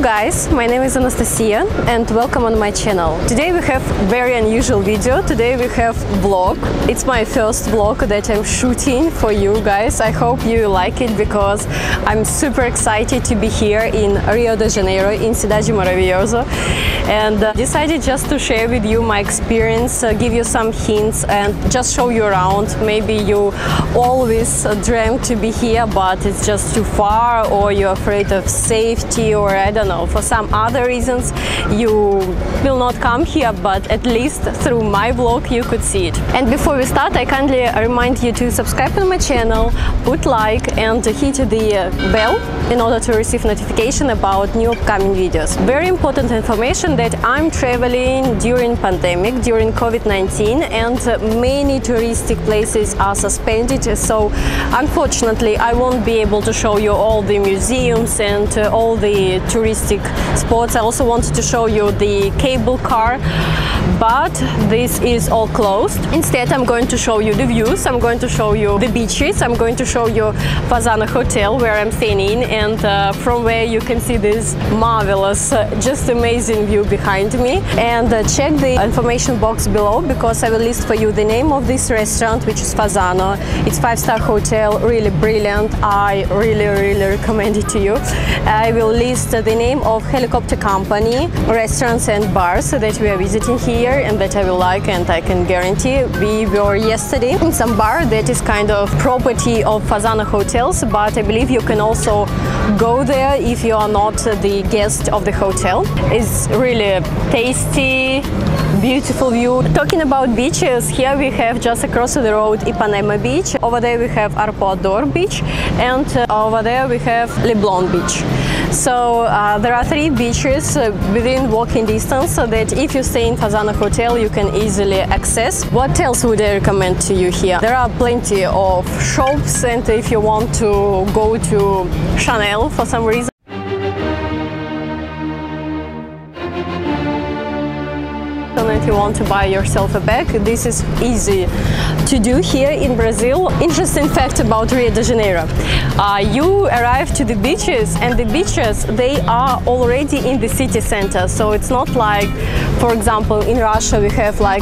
guys, my name is Anastasiia and welcome on my channel. Today we have very unusual video. Today we have vlog. It's my first vlog that I'm shooting for you guys. I hope you like it because I'm super excited to be here in Rio de Janeiro in Cidade Maravilhosa, and decided just to share with you my experience, give you some hints and just show you around. Maybe you always dreamt to be here but it's just too far, or you're afraid of safety, or I don't know, for some other reasons you will not come here, but at least through my vlog you could see it. And before we start, I kindly remind you to subscribe to my channel, put like and hit the bell in order to receive notification about new upcoming videos. Very important information that I'm traveling during pandemic, during COVID-19, and many touristic places are suspended, so unfortunately I won't be able to show you all the museums and all the touristic spots. I also wanted to show you the cable car, but this is all closed. Instead, I'm going to show you the views, I'm going to show you the beaches, I'm going to show you Fasano Hotel where I'm staying in, and from where you can see this marvelous, just amazing view behind me. And check the information box below because I will list for you the name of this restaurant, which is Fasano. It's 5-star hotel, really brilliant. I really recommend it to you. I will list the name of helicopter company, restaurants and bars that we are visiting here and that I will like, and I can guarantee. We were yesterday in some bar that is kind of property of Fasano hotels, but I believe you can also go there if you are not the guest of the hotel. It's really tasty, beautiful view. Talking about beaches, here we have just across the road Ipanema Beach, over there we have Arpoador Beach, and over there we have Leblon Beach. So there are 3 beaches within walking distance, so that if you stay in Fasano Hotel you can easily access. What else would I recommend to you here? There are plenty of shops, and if you want to go to Chanel for some reason, if you want to buy yourself a bag, this is easy to do here in Brazil. Interesting fact about Rio de Janeiro. You arrive to the beaches, and the beaches, they are already in the city center. So it's not like, for example, in Russia we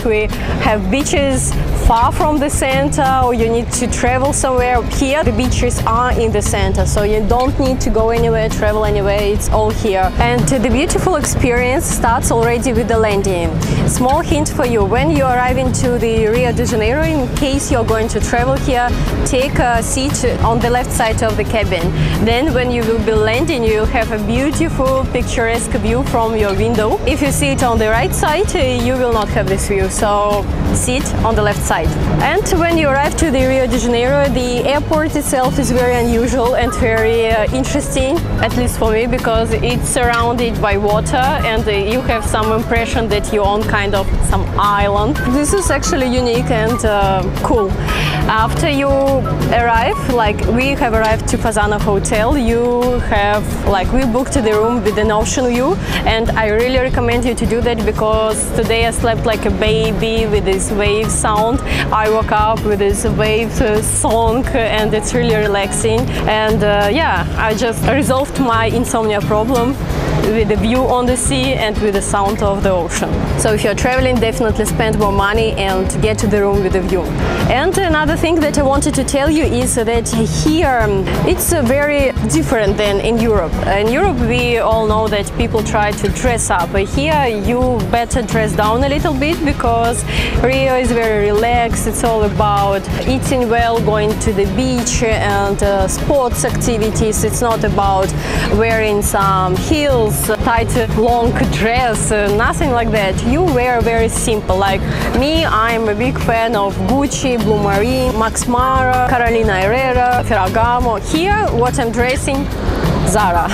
have beaches far from the center, or you need to travel somewhere. Here the beaches are in the center, so you don't need to go anywhere, travel anywhere, it's all here. And the beautiful experience starts already with the landing. Small hint for you: when you arrive into the Rio de Janeiro, in case you're going to travel here, take a seat on the left side of the cabin. Then when you will be landing, you'll have a beautiful picturesque view from your window. If you sit on the right side, you will not have this view, so sit on the left side. And when you arrive to the Rio de Janeiro, the airport itself is very unusual and very interesting, at least for me, because it's surrounded by water and you have some impression that you're on kind of some island. This is actually unique and cool. After you arrive, like we have arrived to Fasano Hotel, you have, we booked the room with an ocean view, and I really recommend you to do that because today I slept like a baby with this wave sound. I woke up with this wave song and it's really relaxing, and yeah, I just resolved my insomnia problem with the view on the sea and with the sound of the ocean. So if you're traveling, definitely spend more money and get to the room with the view. And another thing that I wanted to tell you is that here it's very different than in Europe. In Europe we all know that people try to dress up. Here you better dress down a little bit because Rio is very relaxed. It's all about eating well, going to the beach and sports activities. It's not about wearing some heels, tight long dress, nothing like that. You wear very simple. Like me, I'm a big fan of Gucci, Blue Marine, Max Mara, Carolina Herrera, Ferragamo. Here, what I'm dressing, Zara.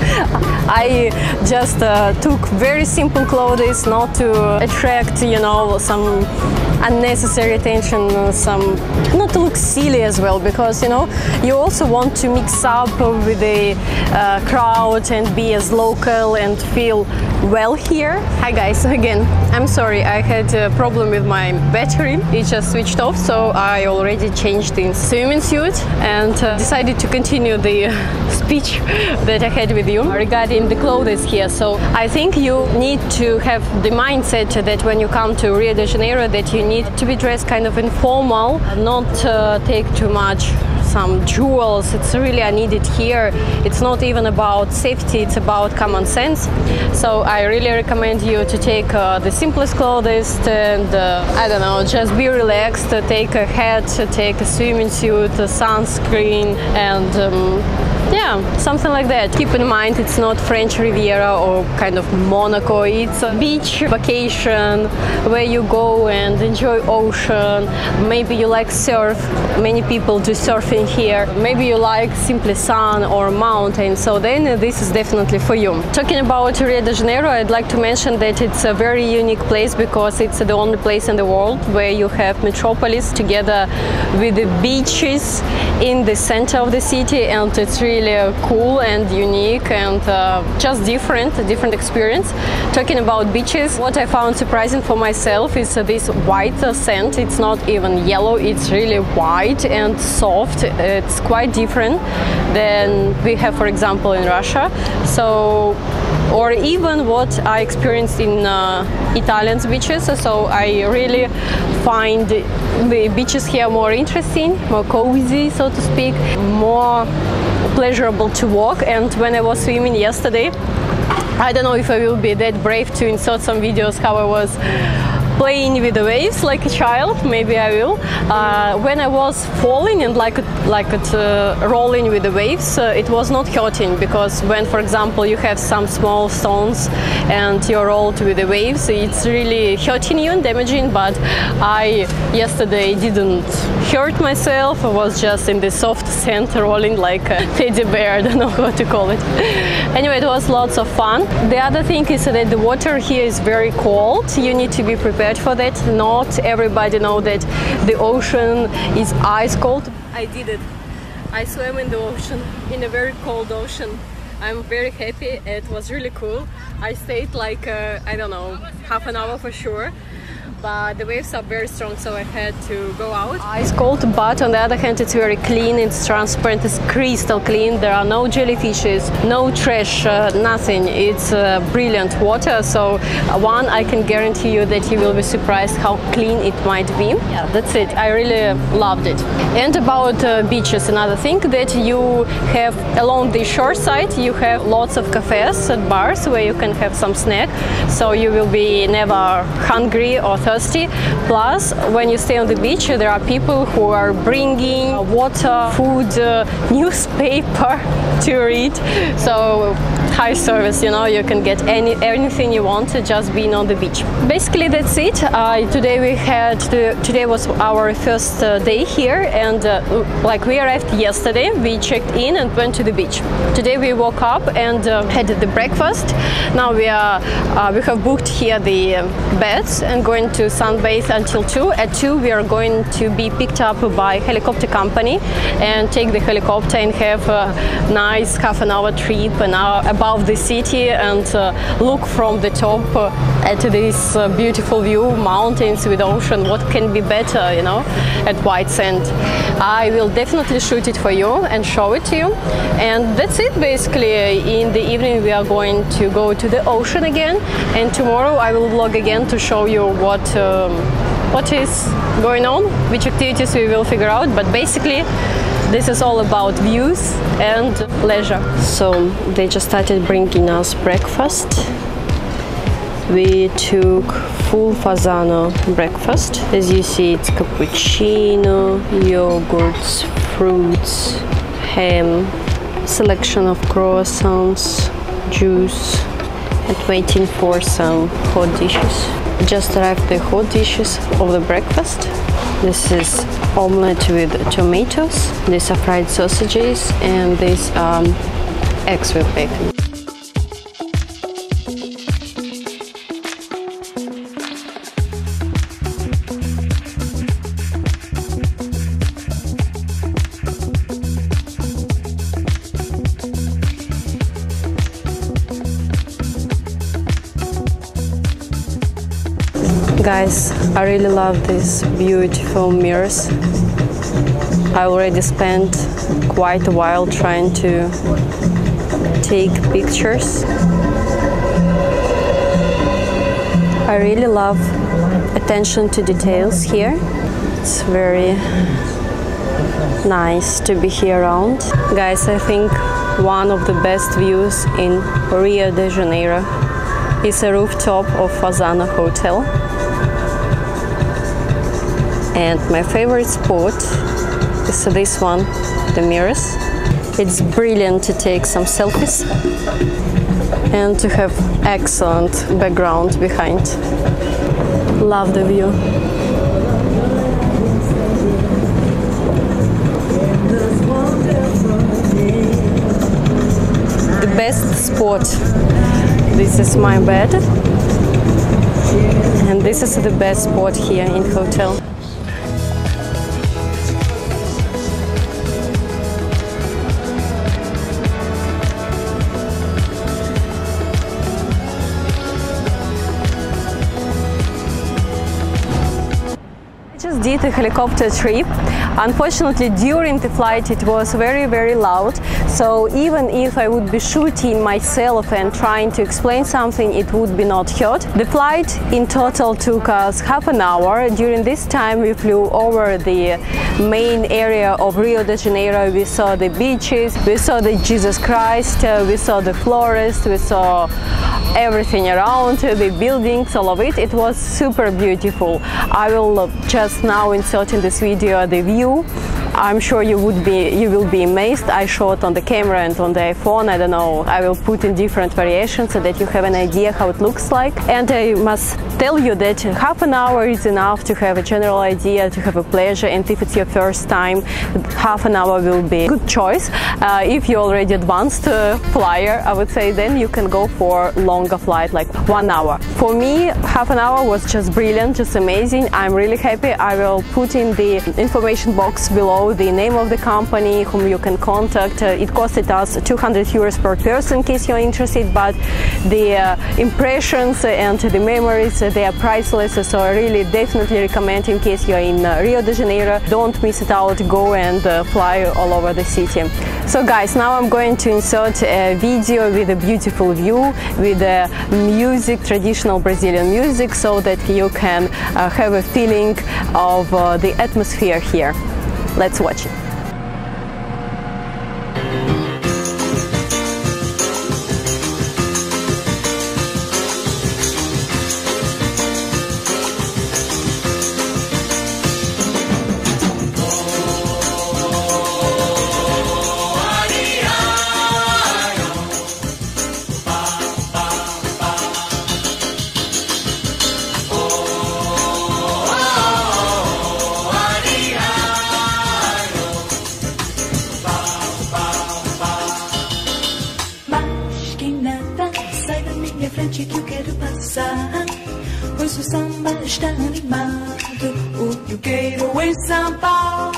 I just took very simple clothes, not to attract, you know, some unnecessary attention, not to look silly as well, because, you know, you also want to mix up with the crowd and be as local and feel well here. Hi guys, again, I'm sorry, I had a problem with my battery. It just switched off, so I already changed in swimming suit and decided to continue the speech that I had with you regarding the clothes here. So I think you need to have the mindset that when you come to Rio de Janeiro that you need to be dressed kind of informal, not take too much some jewels. It's really unneeded here. It's not even about safety, it's about common sense. So I really recommend you to take the simplest clothes and I don't know, just be relaxed, take a hat, take a swimming suit, a sunscreen, and yeah, something like that. Keep in mind it's not French Riviera or kind of Monaco, it's a beach vacation where you go and enjoy ocean. Maybe you like surf, many people do surfing here. Maybe you like simply sun or mountain, so then this is definitely for you. Talking about Rio de Janeiro, I'd like to mention that it's a very unique place because it's the only place in the world where you have metropolis together with the beaches in the center of the city, and it's really cool and unique and just different experience. Talking about beaches, what I found surprising for myself is this white sand. It's not even yellow, it's really white and soft. It's quite different than we have, for example, in Russia. So, or even what I experienced in Italian beaches. So I really find the beaches here more interesting, more cozy, so to speak, more pleasurable to walk. And when I was swimming yesterday, I don't know if I will be that brave to insert some videos how I was playing with the waves like a child. Maybe I will. When I was falling and rolling with the waves, it was not hurting, because when, for example, you have some small stones and you're rolled with the waves, it's really hurting you and damaging. But I yesterday didn't hurt myself. I was just in the soft sand rolling like a teddy bear. I don't know what to call it. Anyway, it was lots of fun. The other thing is that the water here is very cold. You need to be prepared for that. Not everybody knows that the ocean is ice cold. I did it. I swam in the ocean, in a very cold ocean. I'm very happy. It was really cool. I stayed like, I don't know, half an hour for sure. But the waves are very strong, so I had to go out. Ice cold, but on the other hand, it's very clean, it's transparent, it's crystal clean. There are no jellyfishes, no trash, nothing. It's brilliant water. So I can guarantee you that you will be surprised how clean it might be. Yeah, that's it. I really loved it. And about beaches, another thing that you have along the shore side, you have lots of cafes and bars where you can have some snack, so you will be never hungry or thirsty. Plus, when you stay on the beach, there are people who are bringing water, food, newspaper to read. So high service, you know, you can get anything you want just being on the beach. Basically, that's it. Today was our first day here, and like we arrived yesterday, we checked in and went to the beach. Today we woke up and had the breakfast. Now we have booked here the beds and going to sunbathe until 2. At 2 we are going to be picked up by helicopter company and take the helicopter and have a nice half-an-hour trip and above the city and look from the top at this beautiful view, mountains with ocean. What can be better, you know, at white sand? I will definitely shoot it for you and show it to you. And that's it basically. In the evening we are going to go to the ocean again, and tomorrow I will vlog again to show you what is going on, which activities we will figure out. But basically this is all about views and leisure. So they just started bringing us breakfast. We took full Fasano breakfast. As you see, it's cappuccino, yogurts, fruits, ham, selection of croissants, juice, and waiting for some hot dishes. Just arrived the hot dishes of the breakfast. This is omelette with tomatoes, these are fried sausages, and these are eggs with bacon. Guys, I really love these beautiful mirrors. I already spent quite a while trying to take pictures. I really love attention to details here. It's very nice to be here around. Guys, I think one of the best views in Rio de Janeiro is a rooftop of Fasano Hotel. And my favorite spot is this one, the mirrors. It's brilliant to take some selfies and to have excellent background behind. Love the view. The best spot. This is my bed, and this is the best spot here in hotel. Just did a helicopter trip. Unfortunately, during the flight it was very loud, so even if I would be shooting myself and trying to explain something, it would be not heard. The flight in total took us half an hour. During this time we flew over the main area of Rio de Janeiro. We saw the beaches, we saw the Jesus Christ, we saw the forest, we saw everything around, the buildings, all of it. It was super beautiful. I will just now insert in this video the view. I'm sure you will be amazed. I shot on the camera and on the iPhone. I don't know, I will put in different variations so that you have an idea how it looks like. And I must tell you that half an hour is enough to have a general idea, to have a pleasure, and if it's your first time, half an hour will be a good choice. If you're already advanced flyer, I would say then you can go for longer flight, like 1 hour. For me, half an hour was just brilliant, just amazing. I'm really happy. I will put in the information box below the name of the company whom you can contact. It costed us 200 euros per person in case you're interested, but the impressions and the memories, they are priceless, so I really definitely recommend in case you're in Rio de Janeiro. Don't miss it out, go and fly all over the city. So guys, now I'm going to insert a video with a beautiful view, with music, traditional Brazilian music, so that you can have a feeling of the atmosphere here. Let's watch it. Que eu quero passar, pois o samba está animado. O que eu quero é samba,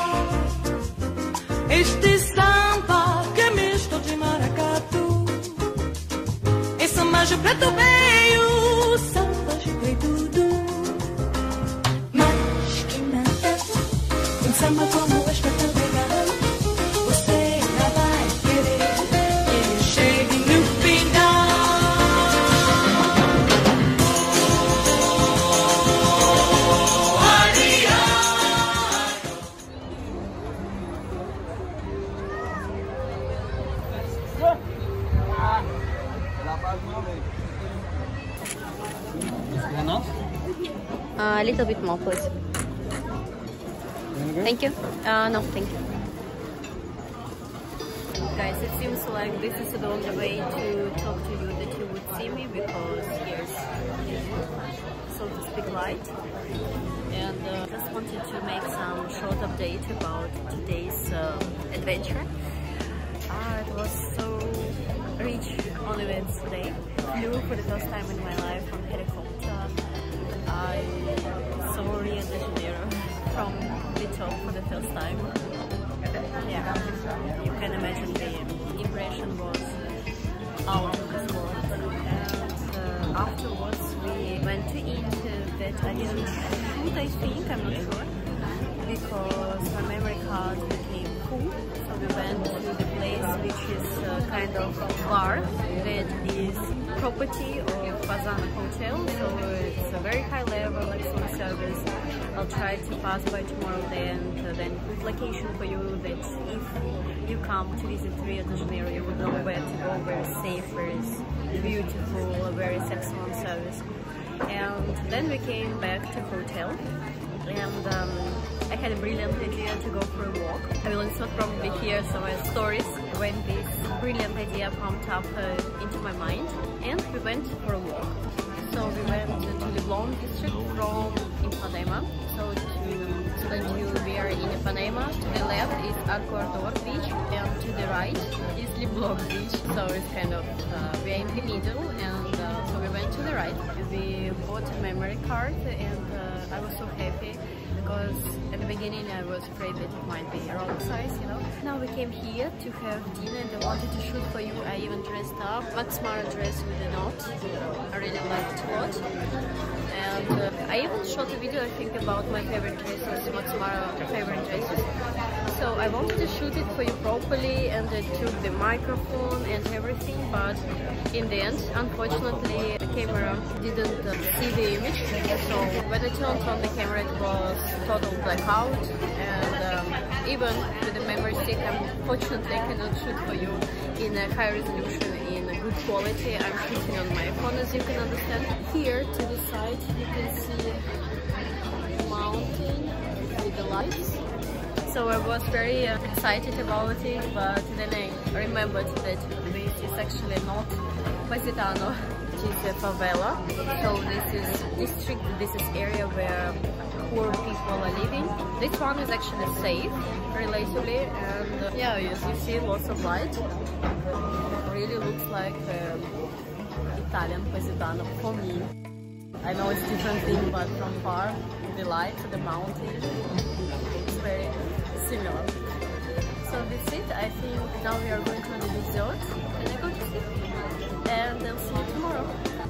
este samba que é misto de maracatu. É samba de preto veio, samba de tudo. Mas que nada, um samba como este é tão legal. Você não vai querer que ele chegue no final. A little bit more, please. Thank you. No, thank you. Guys, it seems like this is the only way to talk to you that you would see me, because here's, so to speak, light. And just wanted to make some short update about today's adventure. It was so rich on events today. Flew for the first time in my life on helicopter. I saw Rio de Janeiro from the top for the first time. Yeah, you can imagine the impression was out of this world. And afterwards we went to eat that I didn't shoot, I think, I'm not sure, because my memory card became full. So we went to the place which is kind of bar that is property of Fasano Hotel, so it's a very high level, excellent service. I'll try to pass by tomorrow there, and then good location for you that if you come to visit Rio de Janeiro, you would know where to go, where it's safe, where it's beautiful, where it's excellent service. And then we came back to hotel, and I had a brilliant idea to go for a walk. I will insert probably here some stories when this brilliant idea pumped up into my mind, and we went for a walk. So we went to Leblon district from Ipanema. So that we are in Ipanema. To the left is Arpoador Beach, and to the right is Leblon Beach. So it's kind of we are in the middle, and so we went to the right. We bought a memory card, and I was so happy because at the beginning I was afraid that it might be wrong size, you know. Now we came here to have dinner, and I wanted to shoot for you. I even dressed up, Max Mara dress with a knot. I really liked it a lot. And I even shot a video, I think, about my favorite dresses, Max Mara favorite dresses. So I wanted to shoot it for you properly, and I took the microphone and everything, but in the end, unfortunately, the camera didn't see the image. So when I turned on the camera, it was total blackout, and even with the memory stick, unfortunately, I cannot shoot for you in a high resolution, in a good quality. I'm shooting on my phone, as you can understand. Here to the side, you can see the mountain with the lights. So I was very excited about it, but then I remembered that this is actually not Fasano, it is a favela. So this is district, this is area where poor people are living. This one is actually safe, relatively, and yeah, as you see, lots of light. Really looks like Italian Fasano for me. I know it's different thing, but from far, the lights, the mountain, it's very similar. So that's it. I think now we are going to the resort, and I go to sleep, and I'll see you tomorrow.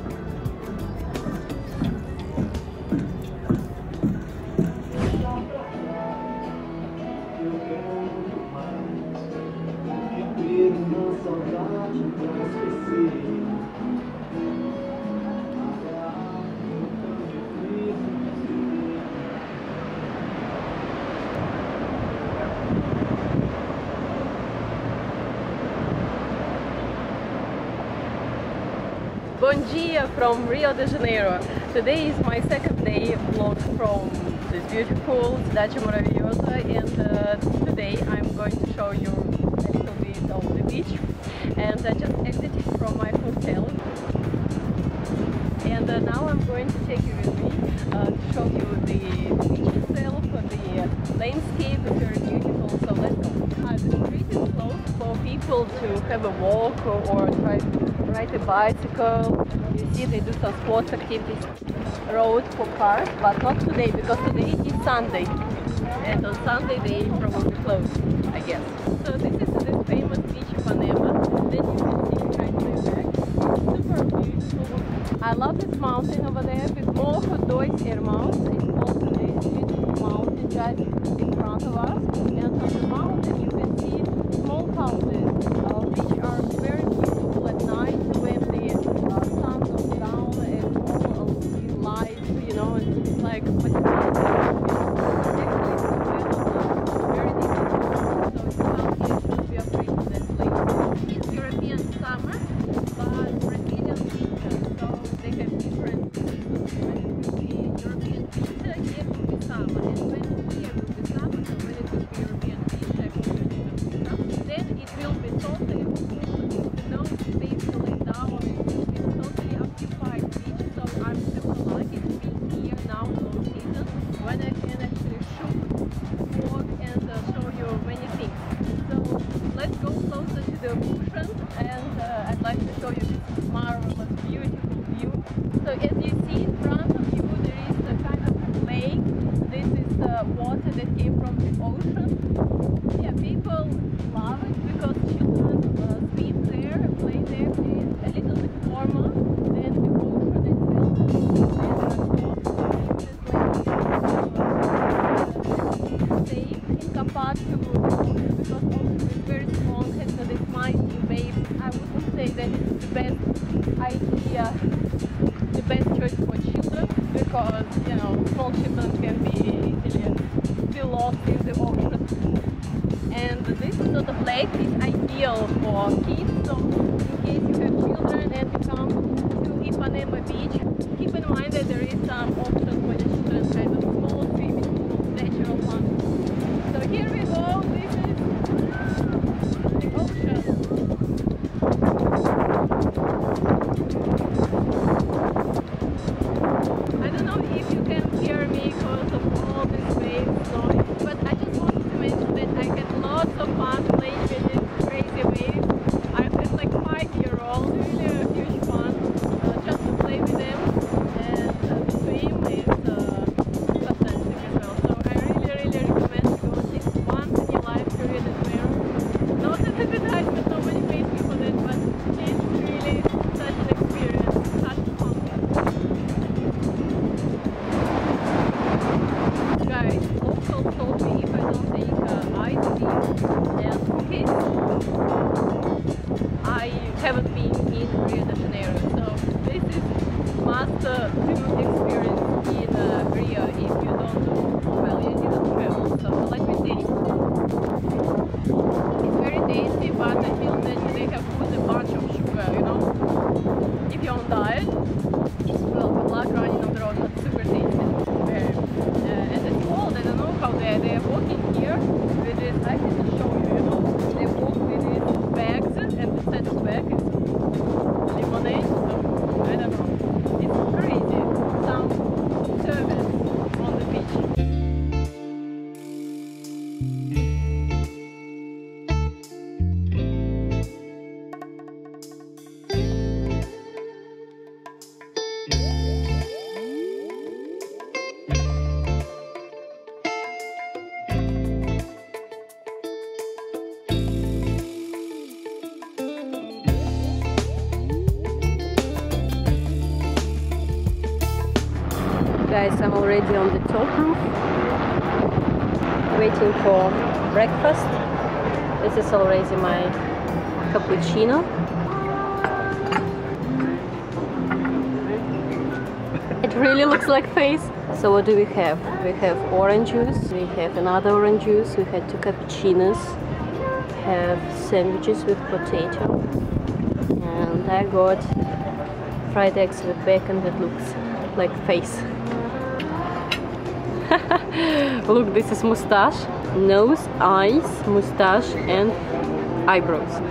Bom dia from Rio de Janeiro. Today is my second day vlog from this beautiful cidade maravilhosa, and today I'm going to show you a little bit of the beach. And I just exited from my hotel, and now I'm going to take you with me to show you the beach itself, the landscape is very beautiful. So let's go. The street is closed for people to have a walk or try to ride a bicycle. You see they do some sports activities. Road for cars, but not today because today is Sunday, and on Sunday they probably close, I guess. So this is the famous beach Ipanema. Then you can see right to the back. It's super beautiful. I love this mountain over there. Morro dos Irmãos. It's called this beautiful mountain just in front of us. And on the mountain you can see small houses, which are very beautiful at night when the sun goes down and all of the lights, you know, it's like very difficult. So it's something to be afraid of that place. It's European summer, but Brazilian winter, so they have different seasons. When it will be European winter, here will be summer, and when here will be summer, so when it will be European winter, then it will be totally full, no space to lay down, it will be totally occupied beach. So I'm super lucky to be here now on season when I can actually shoot, walk, and show you many things. So let's go closer to the ocean, and I'd like to show you this marvelous, beautiful view. So as you see in front of you, there is a kind of lake. This is water that came from the ocean. Yeah, people love it because children swim there, play there. It's a little bit warmer than the ocean itself. And because, you know, small children can be easily feel lost in the ocean. And this sort of lake is ideal for kids, so in case you have children and you come to Ipanema Beach, keep in mind that there is some option for the children, kind of small swimming pool, natural one. So here we go, this is the ocean. I don't know if you can hear me because of all this waves noise, but I just wanted to mention that I had lots of fun playing with these crazy waves. I had like 5-year-olds, really a huge fun just to play with them, and the swim is fantastic as well. So I really recommend to go at least once in your life to Rio de Janeiro. Not an advertisement, nobody pays me for that, but it's really such an experience, such fun. Guys, locals told me if I don't take iced tea and cookies, I haven't been in Rio de Janeiro. So this is must-do experience in Rio if you don't do, well, you didn't travel. So let me taste. It's very tasty, but I feel that they have put a bunch of sugar, you know. If you're on diet, well, good luck running on the road, but super tasty. Very. And it's cold, I don't know how they are walking here with this. I can just show you, you know. They walk with these bags, and instead of bag is lemonade, so I don't know. It's crazy. Some service on the beach. Guys, I'm already on the top roof, waiting for breakfast. This is already my cappuccino. It really looks like face. So what do we have? We have orange juice, we have another orange juice, we had 2 cappuccinos, have sandwiches with potato, and I got fried eggs with bacon that looks like face. Look, this is mustache, nose, eyes, mustache and eyebrows.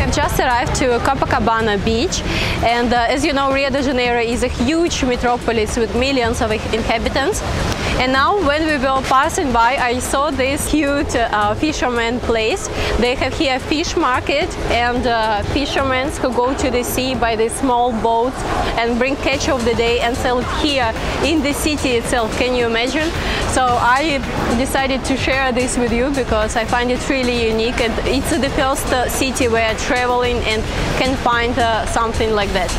have just arrived to Copacabana Beach, and as you know, Rio de Janeiro is a huge metropolis with millions of inhabitants. And now when we were passing by, I saw this cute fisherman place. They have here a fish market, and fishermen who go to the sea by the small boats and bring catch of the day and sell it here in the city itself. Can you imagine? So I decided to share this with you because I find it really unique, and it's the first city where I'm traveling and can find something like that.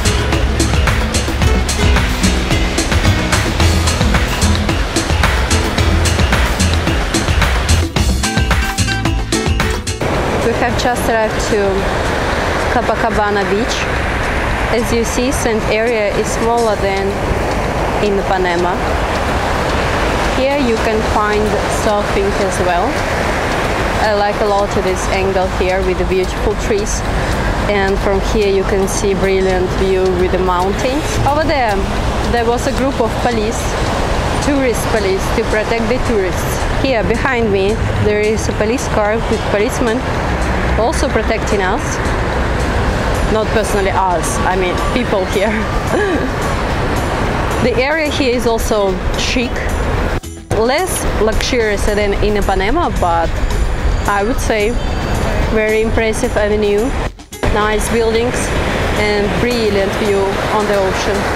We have just arrived to Copacabana Beach. As you see, sand area is smaller than in Ipanema. Here you can find surfing as well. I like a lot this angle here with the beautiful trees, and from here you can see brilliant view with the mountains. Over there was a group of police, tourist police, to protect the tourists. Here behind me there is a police car with policemen also protecting us. Not personally us, I mean people here. The area here is also chic, less luxurious than in Ipanema, but I would say very impressive avenue, nice buildings and brilliant view on the ocean.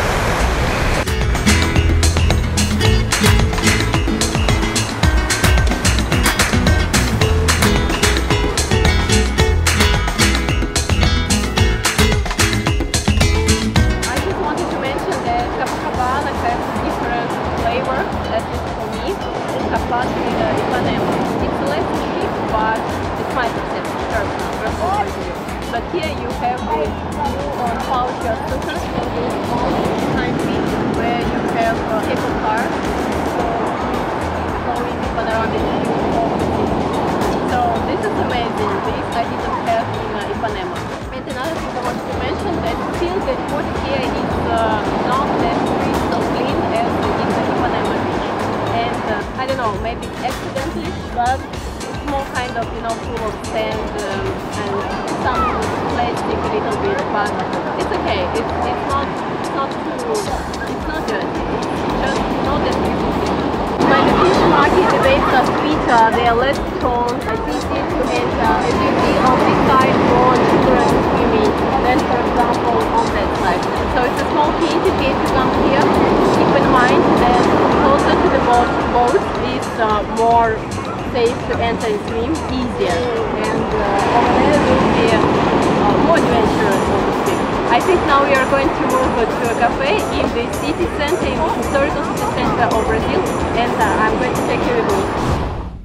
But here you have the view on Pão de Açucar from this small behind me, where you have a cable car showing the panoramic view of the city. So this is amazing. This I didn't have in Ipanema. And another thing I want to mention, that still the water here is not as crystal clean as in the Ipanema Beach. And I don't know, maybe accidentally, but more kind of, you know, full of sand and some plastic a little bit, but it's okay. It's not too, it's not dirty. It's just not that beautiful. By the fish market, the waves are sweeter, they are less strong, it's easy to enter. As you see on this side, more children swimming than, for example, on that side. So it's a small key to come here. Keep in mind that closer to the boat is more safe to enter and swim, easier, and over there will be more adventurous, so to speak. I think now we are going to move to a cafe in the city center, in the historical city center of Brazil, and I'm going to take you with me.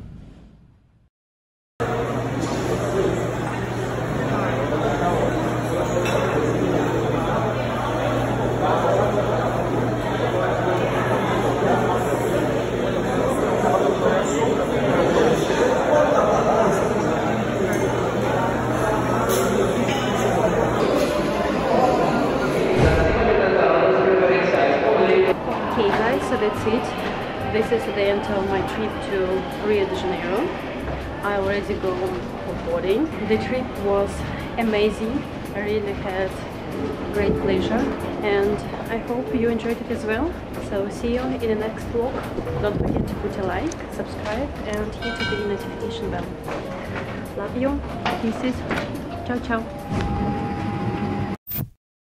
So that's it. This is the end of my trip to Rio de Janeiro. I already go for boarding. The trip was amazing. I really had great pleasure, and I hope you enjoyed it as well. So see you in the next vlog. Don't forget to put a like, subscribe and hit the notification bell. Love you. Kisses. Ciao ciao.